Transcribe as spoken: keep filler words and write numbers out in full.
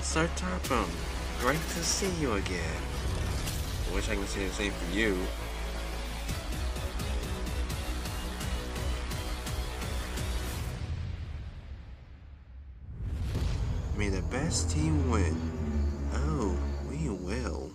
Sir Tarpon, great to see you again. I wish I could say the same for you. May the best team win. Oh, we will.